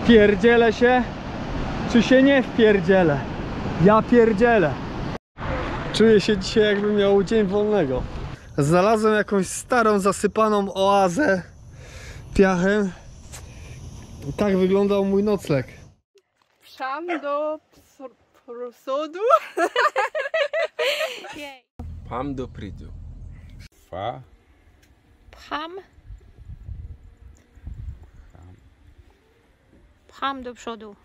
Wpierdzielę się, czy się nie wpierdzielę? Ja pierdzielę. Czuję się dzisiaj, jakbym miał dzień wolnego. Znalazłem jakąś starą, zasypaną oazę piachem. Tak wyglądał mój nocleg. Pcham do przodu. Pcham do przodu. Pcham do przodu.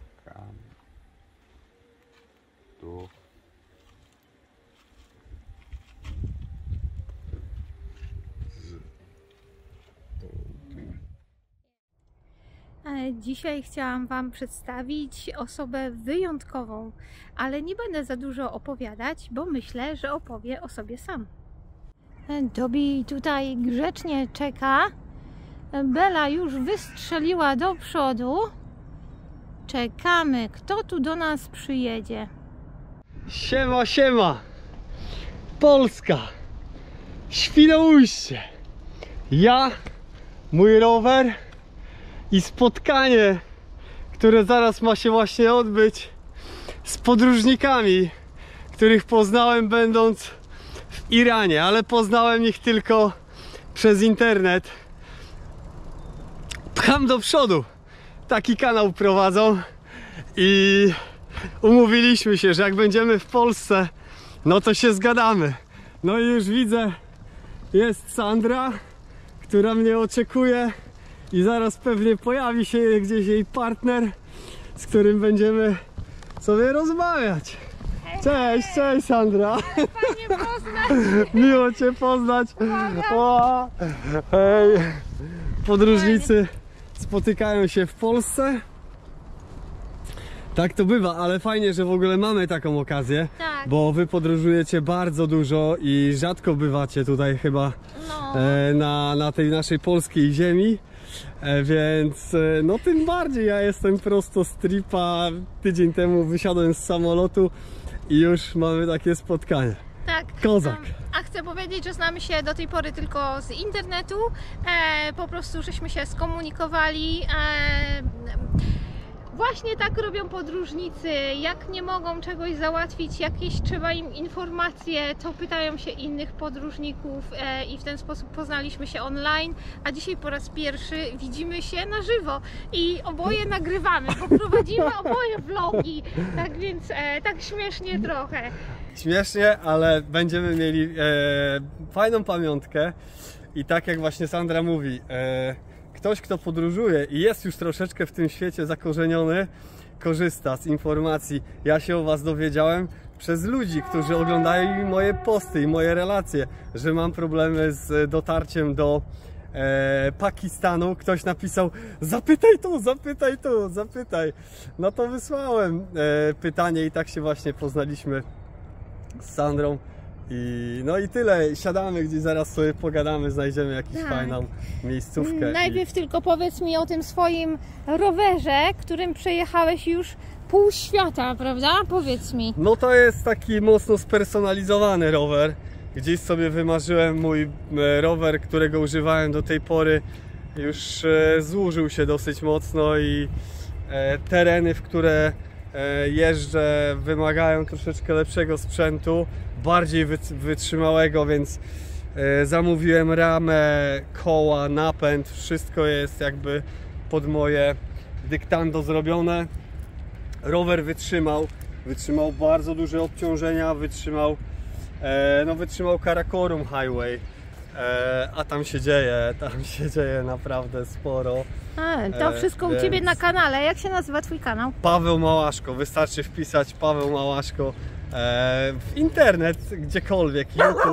Dzisiaj chciałam Wam przedstawić osobę wyjątkową, ale nie będę za dużo opowiadać, bo myślę, że opowie o sobie sam. Tobi tutaj grzecznie czeka. Bela już wystrzeliła do przodu. Czekamy, kto tu do nas przyjedzie. Siema, siema! Polska! Świnoujście! Ja, mój rower i spotkanie, które zaraz ma się właśnie odbyć z podróżnikami, których poznałem będąc w Iranie, ale poznałem ich tylko przez internet. Pcham do przodu! Taki kanał prowadzą i umówiliśmy się, że jak będziemy w Polsce, no to się zgadamy. No i już widzę, jest Sandra, która mnie oczekuje i zaraz pewnie pojawi się gdzieś jej partner, z którym będziemy sobie rozmawiać. Cześć, cześć Sandra. Fajnie poznać. Miło Cię poznać. O, hej. Podróżnicy spotykają się w Polsce. Tak to bywa, ale fajnie, że w ogóle mamy taką okazję, Tak. bo Wy podróżujecie bardzo dużo i rzadko bywacie tutaj chyba na tej naszej polskiej ziemi, więc no tym bardziej ja jestem prosto z tripa. Tydzień temu wysiadłem z samolotu i już mamy takie spotkanie. Tak. Kozak. A chcę powiedzieć, że znamy się do tej pory tylko z internetu. Po prostu żeśmy się skomunikowali. Właśnie tak robią podróżnicy. Jak nie mogą czegoś załatwić, jakieś trzeba im informacje, to pytają się innych podróżników i w ten sposób poznaliśmy się online. A dzisiaj po raz pierwszy widzimy się na żywo i oboje nagrywamy, bo prowadzimy oboje vlogi. Tak więc tak śmiesznie trochę. Śmiesznie, ale będziemy mieli fajną pamiątkę i tak jak właśnie Sandra mówi, ktoś, kto podróżuje i jest już troszeczkę w tym świecie zakorzeniony, korzysta z informacji. Ja się o Was dowiedziałem przez ludzi, którzy oglądają moje posty i moje relacje, że mam problemy z dotarciem do Pakistanu. Ktoś napisał: zapytaj tu, zapytaj tu, zapytaj. No to wysłałem pytanie i tak się właśnie poznaliśmy z Sandrą. No i tyle, siadamy gdzieś, zaraz sobie pogadamy, znajdziemy jakąś fajną miejscówkę. Najpierw tylko powiedz mi o tym swoim rowerze, którym przejechałeś już pół świata, prawda? Powiedz mi. No to jest taki mocno spersonalizowany rower. Gdzieś sobie wymarzyłem mój rower, którego używałem do tej pory. Już zużył się dosyć mocno i tereny, w które jeżdżę, wymagają troszeczkę lepszego sprzętu, bardziej wytrzymałego, więc zamówiłem ramę, koła, napęd, wszystko jest jakby pod moje dyktando zrobione. Rower wytrzymał bardzo duże obciążenia, wytrzymał Karakorum Highway, a tam się dzieje naprawdę sporo. To wszystko u Ciebie na kanale. Jak się nazywa Twój kanał? Paweł Małaszko, wystarczy wpisać Paweł Małaszko w internet, gdziekolwiek, YouTube.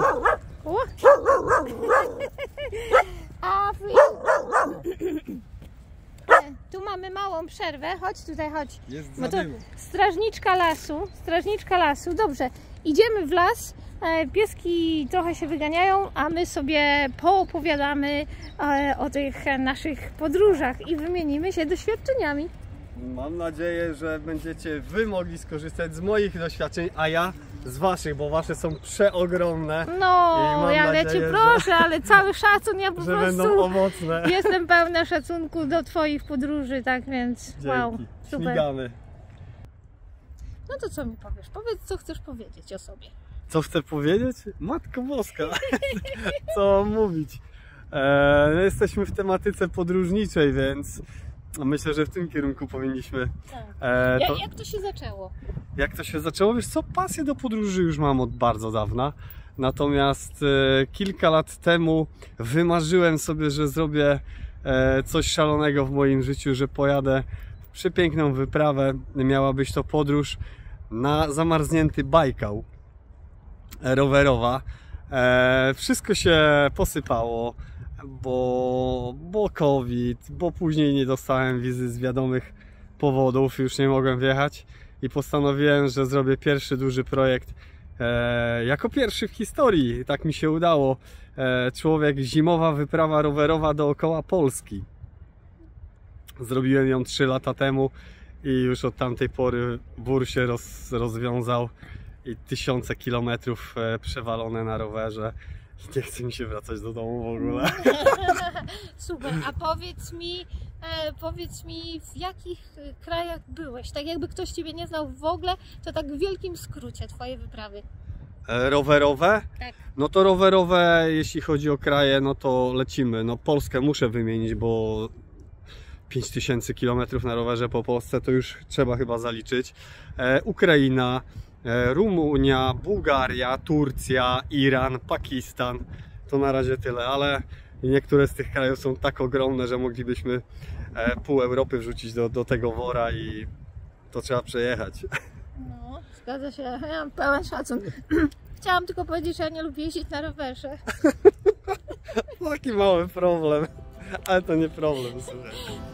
Tu mamy małą przerwę. Chodź tutaj, chodź. Jest Bo to zadyma. strażniczka lasu. Dobrze, idziemy w las. Pieski trochę się wyganiają, a my sobie poopowiadamy o tych naszych podróżach i wymienimy się doświadczeniami. Mam nadzieję, że będziecie Wy mogli skorzystać z moich doświadczeń, a ja z waszych, bo wasze są przeogromne. No, I mam ale nadzieję, cię proszę, ale cały szacun, ja po że będą prostu owocne. jestem pełna szacunku do twoich podróży, tak więc wow, Dzięki. super. Śmigamy. No to co mi powiesz? Powiedz, co chcesz powiedzieć o sobie. Co chcę powiedzieć? Matko Boska, co mam mówić? Jesteśmy w tematyce podróżniczej, więc myślę, że w tym kierunku powinniśmy... Jak to się zaczęło? Jak to się zaczęło? Wiesz co, pasję do podróży już mam od bardzo dawna. Natomiast kilka lat temu wymarzyłem sobie, że zrobię coś szalonego w moim życiu, że pojadę w przepiękną wyprawę. Miała być to podróż na zamarznięty Bajkał, rowerowa. Wszystko się posypało, bo COVID, bo później nie dostałem wizy z wiadomych powodów, już nie mogłem wjechać i postanowiłem, że zrobię pierwszy duży projekt jako pierwszy w historii. Tak mi się udało. Zimowa wyprawa rowerowa dookoła Polski. Zrobiłem ją 3 lata temu i już od tamtej pory wór się rozwiązał i tysiące kilometrów przewalone na rowerze. Nie chce mi się wracać do domu w ogóle. Super, a powiedz mi w jakich krajach byłeś? Tak jakby ktoś ciebie nie znał w ogóle, to tak w wielkim skrócie twoje wyprawy. Rowerowe? Tak. No to rowerowe, jeśli chodzi o kraje, no to lecimy. No Polskę muszę wymienić, bo 5000 km na rowerze po Polsce to już trzeba chyba zaliczyć. Ukraina, Rumunia, Bułgaria, Turcja, Iran, Pakistan. To na razie tyle, ale niektóre z tych krajów są tak ogromne, że moglibyśmy pół Europy wrzucić do tego wora i to trzeba przejechać. No, zgadza się, ja mam pełen szacun. Chciałam tylko powiedzieć, że ja nie lubię jeździć na rowerze. Taki mały problem, ale to nie problem, słuchaj.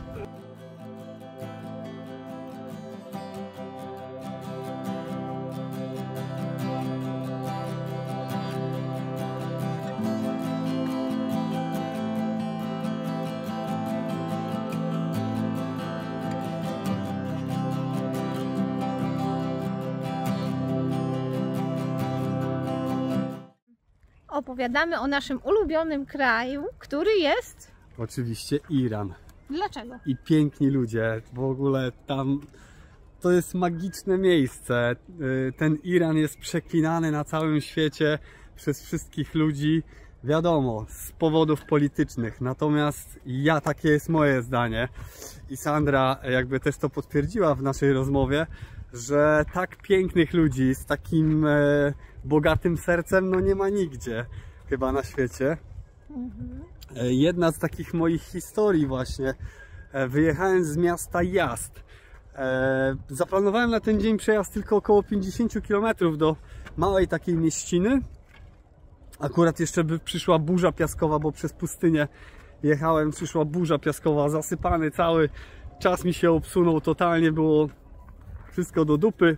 Opowiadamy o naszym ulubionym kraju, który jest... Oczywiście Iran. Dlaczego? I piękni ludzie, w ogóle tam to jest magiczne miejsce. Ten Iran jest przeklinany na całym świecie przez wszystkich ludzi, wiadomo, z powodów politycznych. Natomiast takie jest moje zdanie i Sandra jakby też to potwierdziła w naszej rozmowie, że tak pięknych ludzi z takim bogatym sercem no nie ma nigdzie chyba na świecie. Jedna z takich moich historii właśnie, wyjechałem z miasta Yazd. Zaplanowałem na ten dzień przejazd tylko około 50 km do małej takiej mieściny. Akurat jeszcze by przyszła burza piaskowa, bo przez pustynię jechałem, przyszła burza piaskowa, zasypany cały, czas mi się obsunął totalnie, było wszystko do dupy.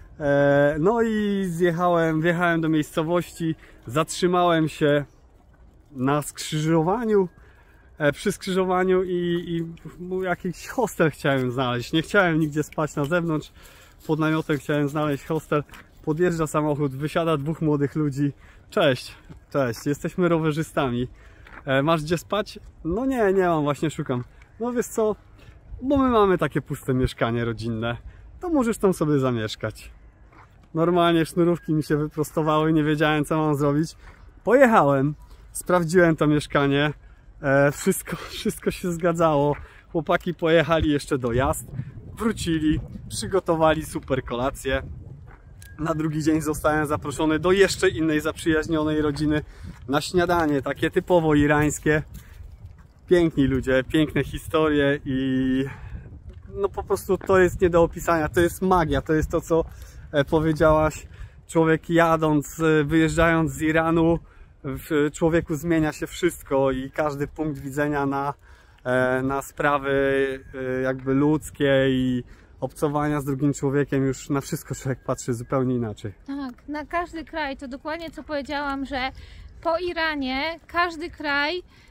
No i wjechałem do miejscowości, zatrzymałem się na skrzyżowaniu, przy skrzyżowaniu i jakiś hostel chciałem znaleźć. Nie chciałem nigdzie spać na zewnątrz, pod namiotem chciałem znaleźć hostel. Podjeżdża samochód, wysiada 2 młodych ludzi. Cześć, jesteśmy rowerzystami. Masz gdzie spać? No nie mam, właśnie szukam. No wiesz co, bo my mamy takie puste mieszkanie rodzinne, to możesz tam sobie zamieszkać. Normalnie sznurówki mi się wyprostowały, nie wiedziałem co mam zrobić. Pojechałem, sprawdziłem to mieszkanie, wszystko się zgadzało. Chłopaki pojechali jeszcze do Yazd, wrócili, przygotowali super kolację. Na drugi dzień zostałem zaproszony do jeszcze innej zaprzyjaźnionej rodziny na śniadanie, takie typowo irańskie. Piękni ludzie, piękne historie i no po prostu to jest nie do opisania, to jest magia, to jest to co powiedziałaś. Człowiek jadąc, wyjeżdżając z Iranu, w człowieku zmienia się wszystko i każdy punkt widzenia na sprawy jakby ludzkie i obcowania z drugim człowiekiem, już na wszystko człowiek patrzy zupełnie inaczej. Tak, na każdy kraj, to dokładnie co powiedziałam, że po Iranie każdy kraj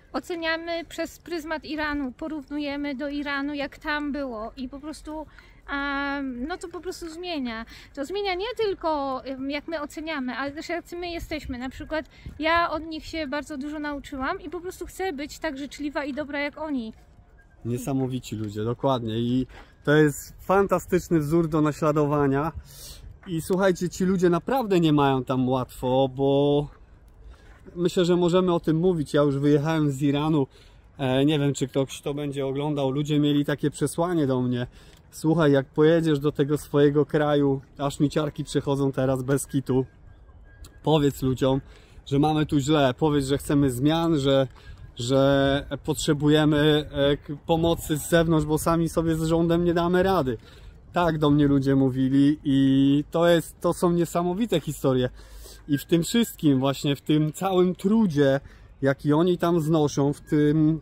oceniamy przez pryzmat Iranu, porównujemy do Iranu, jak tam było i po prostu no to po prostu zmienia. To zmienia nie tylko jak my oceniamy, ale też jak my jesteśmy. Na przykład ja od nich się bardzo dużo nauczyłam i po prostu chcę być tak życzliwa i dobra jak oni. Niesamowici ludzie, dokładnie. I to jest fantastyczny wzór do naśladowania. I słuchajcie, ci ludzie naprawdę nie mają tam łatwo, bo myślę, że możemy o tym mówić. Ja już wyjechałem z Iranu. Nie wiem, czy ktoś to będzie oglądał. Ludzie mieli takie przesłanie do mnie. Słuchaj, jak pojedziesz do tego swojego kraju, aż mi ciarki przechodzą teraz bez kitu. Powiedz ludziom, że mamy tu źle. Powiedz, że chcemy zmian, że potrzebujemy pomocy z zewnątrz, bo sami sobie z rządem nie damy rady. Tak do mnie ludzie mówili i to są niesamowite historie. I w tym wszystkim, właśnie w tym całym trudzie, jaki oni tam znoszą, w tym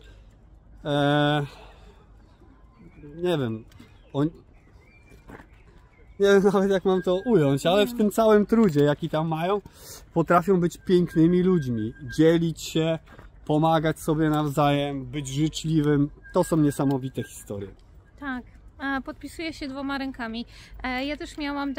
nie wiem, nie wiem nawet jak mam to ująć, ale w tym całym trudzie, jaki tam mają, potrafią być pięknymi ludźmi, dzielić się, pomagać sobie nawzajem, być życzliwym. To są niesamowite historie. Tak, podpisuję się 2 rękami. Ja też miałam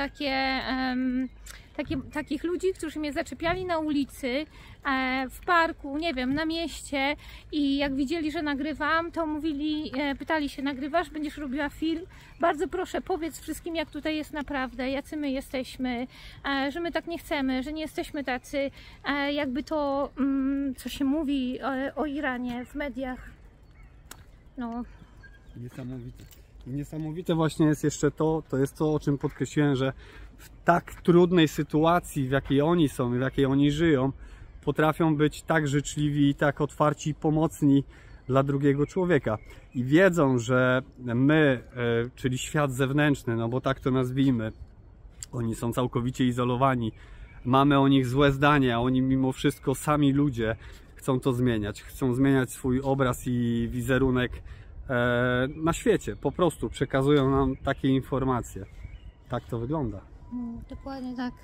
takich ludzi, którzy mnie zaczepiali na ulicy, w parku, nie wiem, na mieście i jak widzieli, że nagrywam, to mówili, pytali się, nagrywasz, będziesz robiła film? Bardzo proszę, powiedz wszystkim, jak tutaj jest naprawdę, jacy my jesteśmy, że my tak nie chcemy, że nie jesteśmy tacy, jakby to, co się mówi o Iranie w mediach. No. Niesamowite. I niesamowite właśnie jest jeszcze to jest to, o czym podkreśliłem, że w tak trudnej sytuacji, w jakiej oni są, w jakiej oni żyją, potrafią być tak życzliwi i tak otwarci i pomocni dla drugiego człowieka. I wiedzą, że my, czyli świat zewnętrzny, no bo tak to nazwijmy, oni są całkowicie izolowani, mamy o nich złe zdanie, a oni mimo wszystko sami ludzie chcą to zmieniać. Chcą zmieniać swój obraz i wizerunek na świecie. Po prostu przekazują nam takie informacje. Tak to wygląda. Dokładnie tak.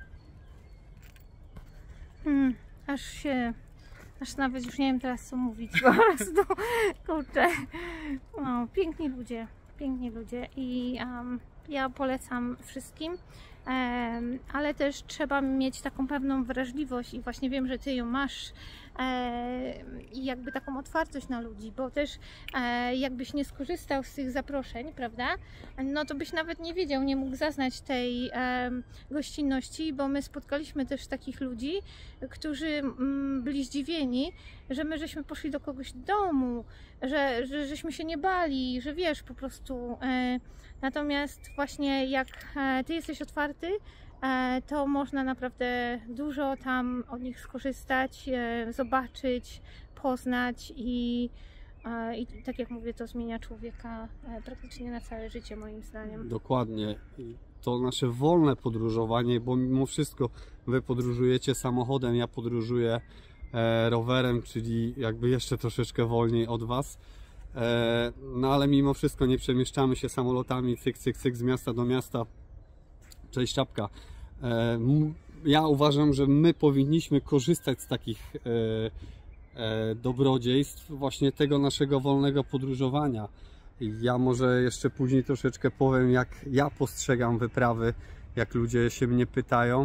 Aż nawet już nie wiem teraz co mówić. Po prostu, kurczę. No, piękni ludzie i ja polecam wszystkim, ale też trzeba mieć taką pewną wrażliwość i właśnie wiem, że ty ją masz i jakby taką otwartość na ludzi, bo też jakbyś nie skorzystał z tych zaproszeń, prawda, no to byś nawet nie wiedział, nie mógł zaznać tej gościnności, bo my spotkaliśmy też takich ludzi, którzy byli zdziwieni, że my żeśmy poszli do kogoś do domu, że żeśmy się nie bali, że wiesz, po prostu natomiast właśnie jak ty jesteś otwarty, to można naprawdę dużo tam od nich skorzystać, zobaczyć, poznać i tak jak mówię, to zmienia człowieka praktycznie na całe życie, moim zdaniem. Dokładnie. To nasze wolne podróżowanie, bo mimo wszystko wy podróżujecie samochodem, ja podróżuję rowerem, czyli jakby jeszcze troszeczkę wolniej od was. No ale mimo wszystko nie przemieszczamy się samolotami cyk, cyk, cyk z miasta do miasta. Cześć czapka. Ja uważam, że my powinniśmy korzystać z takich dobrodziejstw właśnie tego naszego wolnego podróżowania. Ja może jeszcze później troszeczkę powiem, jak ja postrzegam wyprawy, jak ludzie się mnie pytają.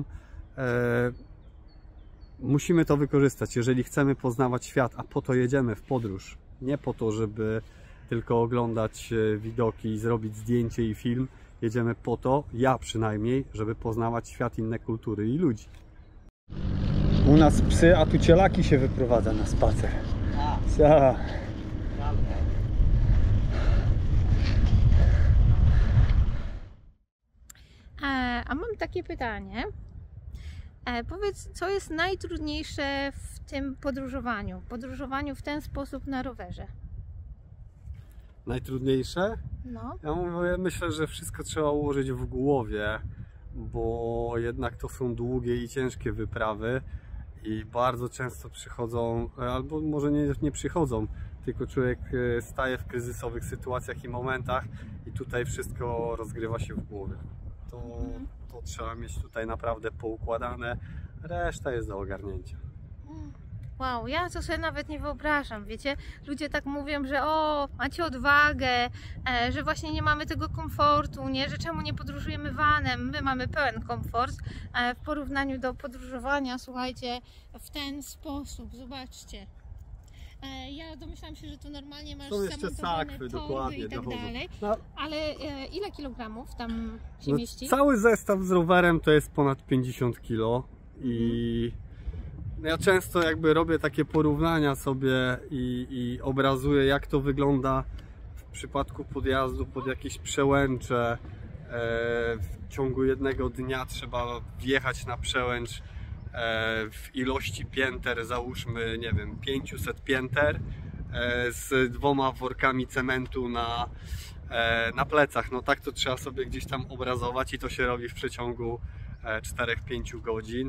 Musimy to wykorzystać, jeżeli chcemy poznawać świat, a po to jedziemy w podróż. Nie po to, żeby tylko oglądać widoki, zrobić zdjęcie i film. Jedziemy po to, ja przynajmniej, żeby poznawać świat, inne kultury i ludzi. U nas psy, a tu cielaki się wyprowadza na spacer. A mam takie pytanie. Powiedz, co jest najtrudniejsze w tym podróżowaniu? Podróżowaniu w ten sposób na rowerze. Najtrudniejsze? No. Ja myślę, że wszystko trzeba ułożyć w głowie, bo jednak to są długie i ciężkie wyprawy i bardzo często przychodzą, albo może nie przychodzą, tylko człowiek staje w kryzysowych sytuacjach i momentach i tutaj wszystko rozgrywa się w głowie. To trzeba mieć tutaj naprawdę poukładane, reszta jest do ogarnięcia. Wow, ja to sobie nawet nie wyobrażam, wiecie? Ludzie tak mówią, że o, macie odwagę, że właśnie nie mamy tego komfortu, nie? Że czemu nie podróżujemy vanem? My mamy pełen komfort w porównaniu do podróżowania, słuchajcie, w ten sposób, zobaczcie. Ja domyślam się, że tu normalnie masz Są jeszcze zamontowane sakwy, torby dokładnie, i tak dochodzą. dalej, No. ale ile kilogramów tam się No, mieści? cały zestaw z rowerem to jest ponad 50 kg i ja często jakby robię takie porównania sobie i obrazuję, jak to wygląda w przypadku podjazdu pod jakieś przełęcze. W ciągu jednego dnia trzeba wjechać na przełęcz w ilości pięter, załóżmy, nie wiem, 500 pięter z 2 workami cementu na plecach. No tak to trzeba sobie gdzieś tam obrazować i to się robi w przeciągu 4-5 godzin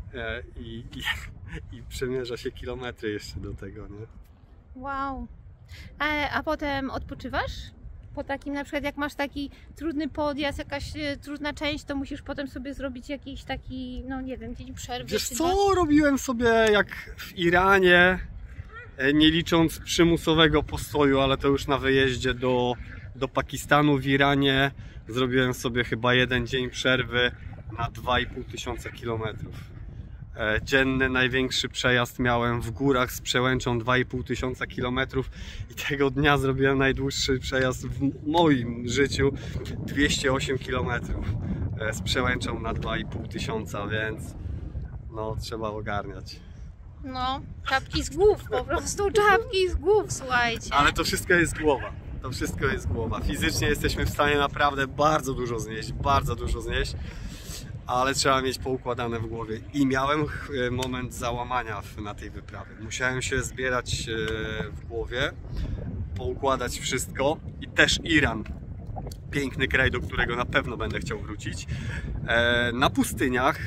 i przemierza się kilometry jeszcze do tego, nie? Wow. A potem odpoczywasz? Po takim, na przykład jak masz taki trudny podjazd, jakaś trudna część, to musisz potem sobie zrobić jakiś taki, no nie wiem, dzień przerwy. Wiesz czy co, dwa? robiłem sobie jak w Iranie, nie licząc przymusowego postoju, ale to już na wyjeździe do Pakistanu w Iranie zrobiłem sobie chyba 1 dzień przerwy na 2500 kilometrów. Dzienny największy przejazd miałem w górach z przełęczą 2500 kilometrów i tego dnia zrobiłem najdłuższy przejazd w moim życiu, 208 kilometrów z przełęczą na 2500, więc no trzeba ogarniać. No, czapki z głów, po prostu czapki z głów, słuchajcie. Ale to wszystko jest głowa. To wszystko jest głowa. Fizycznie jesteśmy w stanie naprawdę bardzo dużo znieść, ale trzeba mieć poukładane w głowie. I miałem moment załamania na tej wyprawie. Musiałem się zbierać w głowie, poukładać wszystko i też Iran. Piękny kraj, do którego na pewno będę chciał wrócić. Na pustyniach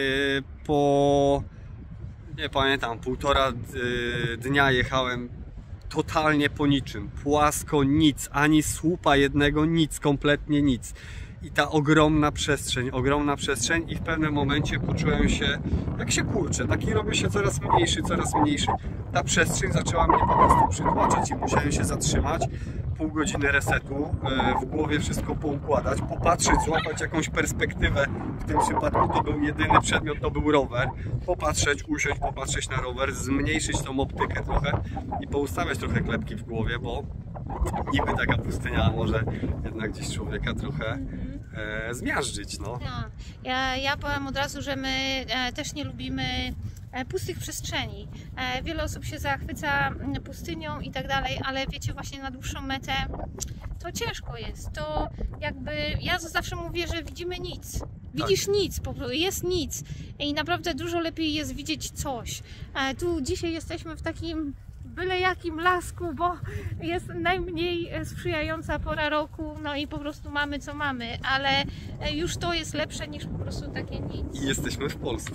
po, nie pamiętam, 1,5 dnia jechałem totalnie po niczym, płasko, nic, ani słupa jednego, nic, kompletnie nic. I ta ogromna przestrzeń i w pewnym momencie poczułem się, jak się kurczę, taki robię się coraz mniejszy. Ta przestrzeń zaczęła mnie po prostu przytłaczać i musiałem się zatrzymać, pół godziny resetu, w głowie wszystko poukładać, popatrzeć, złapać jakąś perspektywę. W tym przypadku to był jedyny przedmiot, to był rower. Popatrzeć, usiąść, popatrzeć na rower, zmniejszyć tą optykę trochę i poustawiać trochę klepki w głowie, bo niby taka pustynia może jednak gdzieś człowieka trochę zmiażdżyć, no. Ja powiem od razu, że my też nie lubimy pustych przestrzeni. Wiele osób się zachwyca pustynią i tak dalej, ale wiecie, właśnie na dłuższą metę to ciężko jest. To jakby, ja zawsze mówię, że widzimy nic. Widzisz nic, po prostu jest nic i naprawdę dużo lepiej jest widzieć coś. Tu dzisiaj jesteśmy w takim byle jakim lasku, bo jest najmniej sprzyjająca pora roku, no i po prostu mamy co mamy, ale już to jest lepsze niż po prostu takie nic. I jesteśmy w Polsce.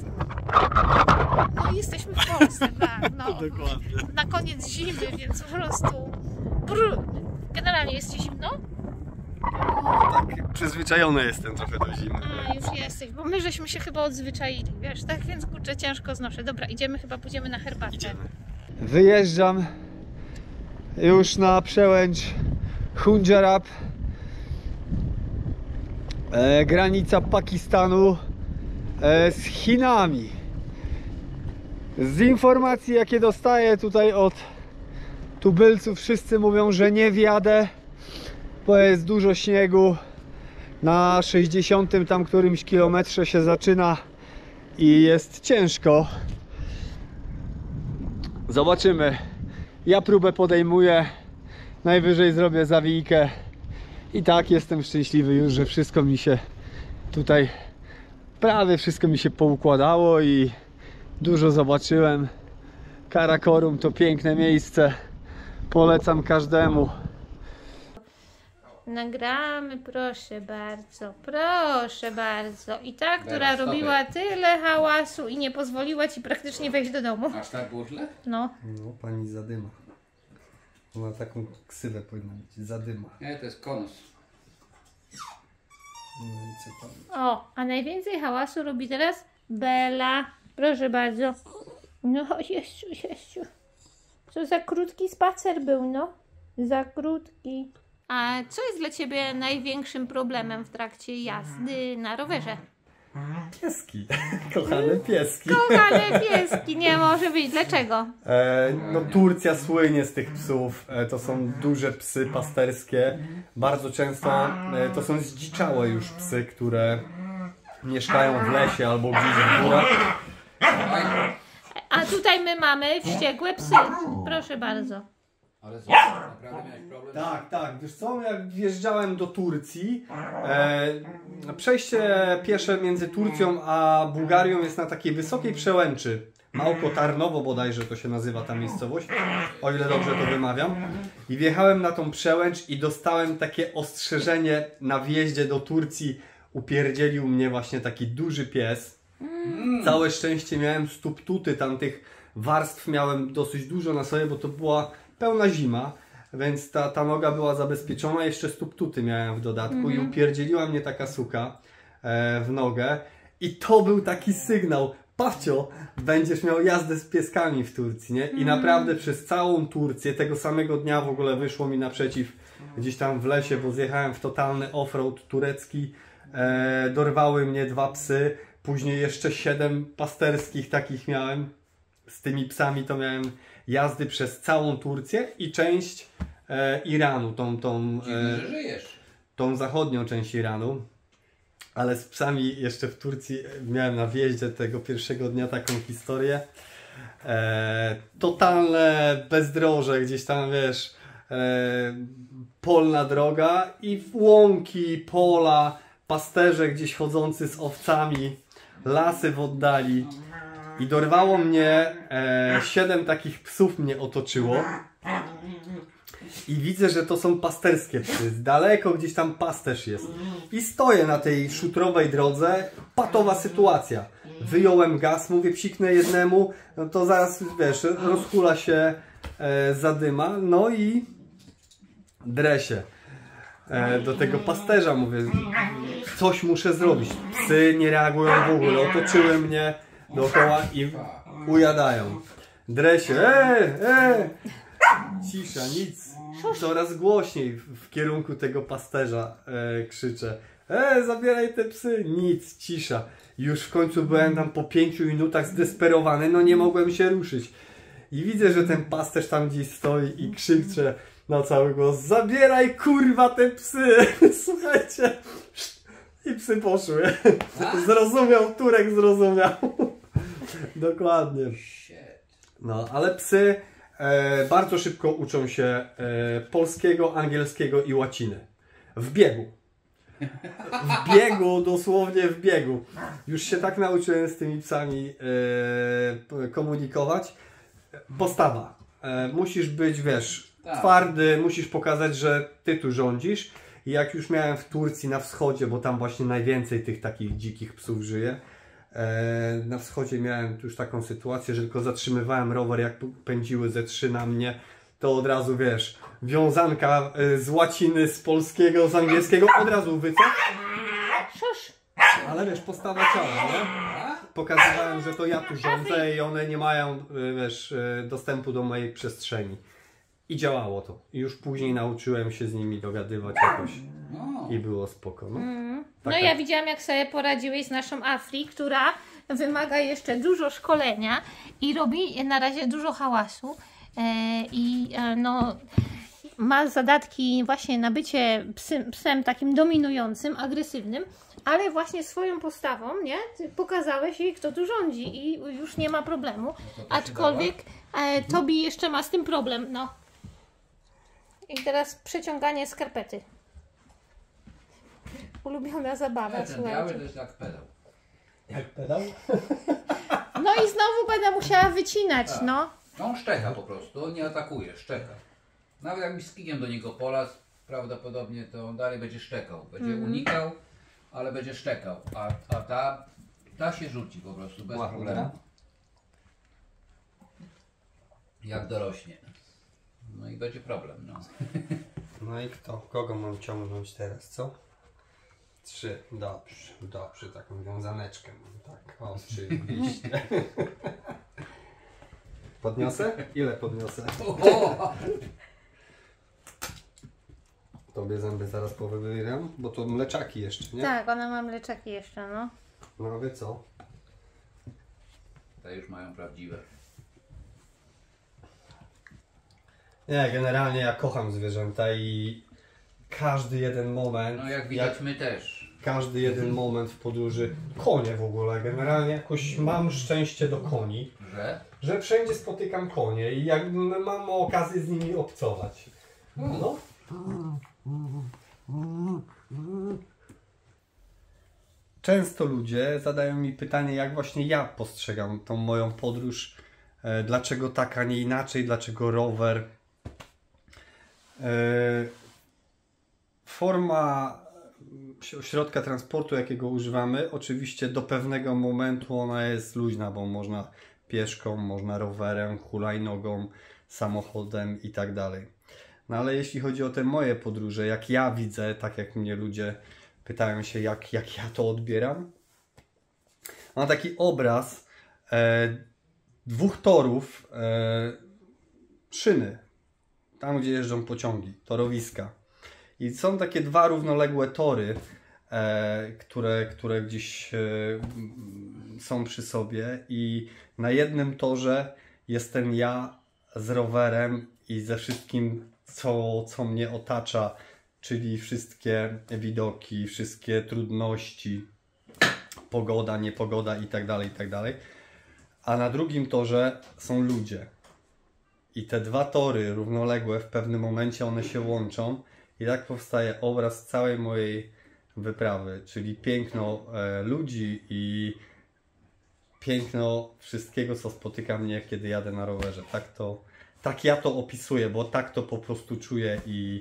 No jesteśmy w Polsce, tak, no. Dokładnie. Na koniec zimy, więc po prostu generalnie jest ci zimno? Tak, przyzwyczajony jestem trochę do zimy. A, już jesteś, bo my żeśmy się chyba odzwyczaili, wiesz, tak więc kurczę, ciężko znoszę. Dobra, pójdziemy na herbatę. Idziemy. Wyjeżdżam już na przełęcz Khunjerab, granica Pakistanu z Chinami. Z informacji, jakie dostaję tutaj od tubylców, wszyscy mówią, że nie wjadę, bo jest dużo śniegu. Na 60 tam którymś kilometrze się zaczyna i jest ciężko. Zobaczymy. Ja próbę podejmuję, najwyżej zrobię zawijkę i tak jestem szczęśliwy już, że wszystko mi się tutaj, prawie wszystko mi się poukładało i dużo zobaczyłem. Karakorum to piękne miejsce, polecam każdemu. Nagramy, proszę bardzo. I ta, która robiła tyle hałasu i nie pozwoliła ci praktycznie wejść do domu. Aż tak było źle? No. No, pani Zadyma. Ona taką ksywę powinna mieć, Zadyma. Nie, to jest konus. No i co tam? O, a najwięcej hałasu robi teraz Bela. Proszę bardzo. No, Jeściu. Co za krótki spacer był, no. Za krótki. A co jest dla Ciebie największym problemem w trakcie jazdy na rowerze? Pieski. Kochane pieski. Kochane pieski, nie może być. Dlaczego? No Turcja słynie z tych psów. To są duże psy pasterskie. Bardzo często to są zdziczałe już psy, które mieszkają w lesie albo gdzieś w górach. A tutaj my mamy wściekłe psy. Proszę bardzo. Ale co, naprawdę miałeś problem? Tak. Wiesz co, jak wjeżdżałem do Turcji, przejście piesze między Turcją a Bułgarią jest na takiej wysokiej przełęczy. Małko Tarnowo bodajże to się nazywa ta miejscowość, o ile dobrze to wymawiam. I wjechałem na tą przełęcz i dostałem takie ostrzeżenie na wjeździe do Turcji. Upierdzielił mnie właśnie taki duży pies. Całe szczęście miałem stóp-tuty, tam tych warstw miałem dosyć dużo na sobie, bo to była pełna zima, więc ta noga była zabezpieczona, jeszcze stóp-tuty miałem w dodatku i upierdzieliła mnie taka suka w nogę i to był taki sygnał: Pacio, będziesz miał jazdę z pieskami w Turcji, nie? I naprawdę przez całą Turcję, tego samego dnia w ogóle wyszło mi naprzeciw gdzieś tam w lesie, bo zjechałem w totalny offroad turecki, dorwały mnie 2 psy, później jeszcze 7 pasterskich takich miałem. Z tymi psami to miałem jazdy przez całą Turcję i część Iranu, tą zachodnią część Iranu. Ale z psami jeszcze w Turcji miałem na wjeździe tego pierwszego dnia taką historię. Totalne bezdroże, gdzieś tam wiesz, polna droga i łąki, pola, pasterze gdzieś chodzący z owcami, lasy w oddali. I dorwało mnie 7 takich psów mnie otoczyło. I widzę, że to są pasterskie psy. Daleko gdzieś tam pasterz jest. I stoję na tej szutrowej drodze. Patowa sytuacja. Wyjąłem gaz, mówię, psiknę jednemu, no to zaraz, wiesz, rozhula się zadyma. No i drę się do tego pasterza. Mówię, coś muszę zrobić. Psy nie reagują w ogóle. Otoczyły mnie dookoła i ujadają. Drę się. Cisza, nic. Coraz głośniej w kierunku tego pasterza krzyczę. Zabieraj te psy. Nic, cisza. Już w końcu byłem tam po 5 minutach zdesperowany, no nie mogłem się ruszyć. I widzę, że ten pasterz tam gdzieś stoi i krzycze na cały głos: zabieraj kurwa te psy. Słuchajcie. I psy poszły. Zrozumiał, Turek zrozumiał. Dokładnie. No, ale psy bardzo szybko uczą się polskiego, angielskiego i łaciny. W biegu. W biegu, dosłownie w biegu. Już się tak nauczyłem z tymi psami komunikować. Postawa. Musisz być, wiesz, twardy, musisz pokazać, że ty tu rządzisz. I jak już miałem w Turcji na wschodzie, bo tam właśnie najwięcej tych takich dzikich psów żyje, na wschodzie miałem już taką sytuację, że tylko zatrzymywałem rower, jak pędziły ze 3 na mnie, to od razu, wiesz, wiązanka z łaciny, z polskiego, z angielskiego, od razu wycofał. Ale wiesz, postawa ciała, nie? Pokazywałem, że to ja tu rządzę i one nie mają, wiesz, dostępu do mojej przestrzeni. I działało to. I już później nauczyłem się z nimi dogadywać jakoś. I było spoko. No, no ja widziałam, jak sobie poradziłeś z naszą Afri, która wymaga jeszcze dużo szkolenia i robi na razie dużo hałasu. No, ma zadatki właśnie na bycie psem takim dominującym, agresywnym, ale właśnie swoją postawą, nie? Ty pokazałeś jej, kto tu rządzi i już nie ma problemu. Aczkolwiek Tobi jeszcze ma z tym problem, no. I teraz przeciąganie skarpety. Ulubiona zabawa, słuchajcie. To jest jak pedał. Jak pedał? No i znowu będę musiała wycinać, no. On szczeka po prostu, on nie atakuje, szczeka. Nawet jakbyś z kijem do niego polazł, prawdopodobnie to on dalej będzie szczekał. Będzie unikał, ale będzie szczekał. A ta się rzuci po prostu, bez problemu. Jak dorośnie. No i będzie problem, no. No i kto? Kogo mam ciągnąć teraz, co? 3. Dobrze, taką wiązaneczkę mam, tak. O, oczywiście. Podniosę? Ile podniosę? Tobie zęby zaraz powybieram, bo to mleczaki jeszcze, nie? Tak, ona ma mleczaki jeszcze, no. No a wy co? Te już mają prawdziwe. Nie, generalnie ja kocham zwierzęta i każdy jeden moment... No jak widać my też. Każdy jeden moment w podróży. Konie w ogóle, generalnie jakoś mam szczęście do koni. Że wszędzie spotykam konie i jak mam okazję z nimi obcować. No. Często ludzie zadają mi pytanie, jak właśnie ja postrzegam tą moją podróż. Dlaczego tak, a nie inaczej? Dlaczego rower? Forma środka transportu, jakiego używamy, oczywiście do pewnego momentu ona jest luźna, bo można pieszką, można rowerem, hulajnogą, samochodem i tak dalej. No ale jeśli chodzi o te moje podróże, jak ja widzę, tak jak mnie ludzie pytają się, jak ja to odbieram, mam taki obraz dwóch torów, szyny, tam gdzie jeżdżą pociągi, torowiska. I są takie dwa równoległe tory, które gdzieś są przy sobie i na jednym torze jestem ja z rowerem i ze wszystkim, co mnie otacza, czyli wszystkie widoki, wszystkie trudności, pogoda, niepogoda itd., itd. A na drugim torze są ludzie. I te dwa tory równoległe w pewnym momencie one się łączą i tak powstaje obraz całej mojej wyprawy, czyli piękno ludzi i piękno wszystkiego, co spotyka mnie, kiedy jadę na rowerze. Tak ja to opisuję, bo tak to po prostu czuję i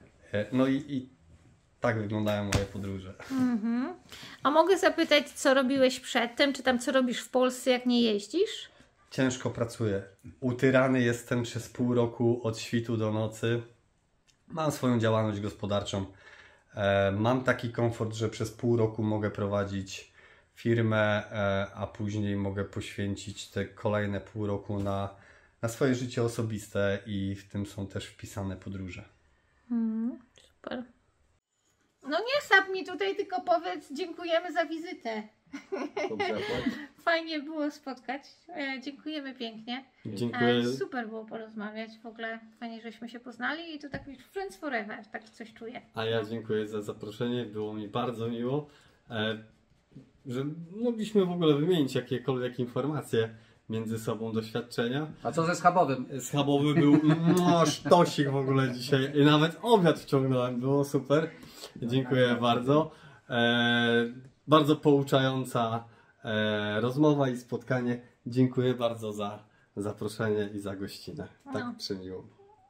tak wyglądają moje podróże. A mogę zapytać, co robiłeś przedtem, czy tam co robisz w Polsce, jak nie jeździsz? Ciężko pracuję. Utyrany jestem przez pół roku od świtu do nocy. Mam swoją działalność gospodarczą. Mam taki komfort, że przez pół roku mogę prowadzić firmę, a później mogę poświęcić te kolejne pół roku na swoje życie osobiste i w tym są też wpisane podróże. Super. No nie sap mi tutaj, tylko powiedz, dziękujemy za wizytę. Dobrze, Fajnie było spotkać. Dziękujemy pięknie. dziękuję. Super było porozmawiać. W ogóle fajnie, żeśmy się poznali i to tak friends forever, tak coś czuję. A ja dziękuję za zaproszenie. Było mi bardzo miło, że mogliśmy w ogóle wymienić jakiekolwiek informacje między sobą, doświadczenia. A co ze schabowym? Schabowy był sztosik w ogóle dzisiaj. I nawet obiad wciągnąłem. Było super. Dziękuję bardzo. Bardzo pouczająca rozmowa i spotkanie. Dziękuję bardzo za zaproszenie i za gościnę. Tak przymiło.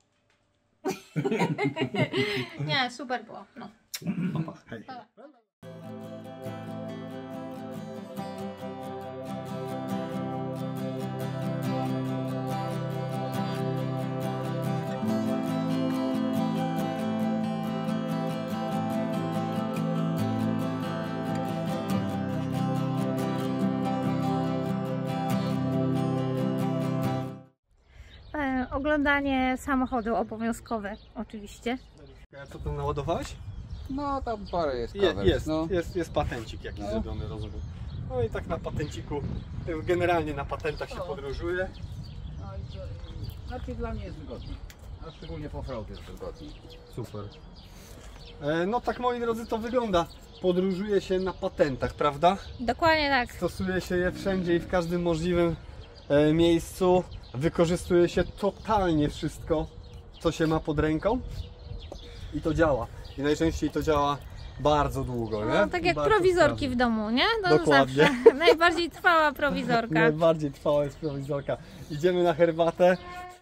Nie, super było. No. Papa, hej. Oglądanie samochodu obowiązkowe, oczywiście. A co tam naładowałeś? No tam parę jest kawer. Jest patencik jakiś zrobiony, rozumiem. No i tak na patenciku, generalnie na patentach się podróżuje. Znaczy dla mnie jest wygodnie. A szczególnie po offroad jest wygodnie. Super. No tak, moi drodzy, to wygląda. Podróżuje się na patentach, prawda? Dokładnie tak. Stosuje się je wszędzie i w każdym możliwym miejscu. Wykorzystuje się totalnie wszystko, co się ma pod ręką. I to działa. I najczęściej to działa bardzo długo, nie? No, tak jak bardzo prowizorki sprawnie. w domu, nie? No Dokładnie. zawsze. Najbardziej trwała prowizorka. Najbardziej trwała jest prowizorka. Idziemy na herbatę.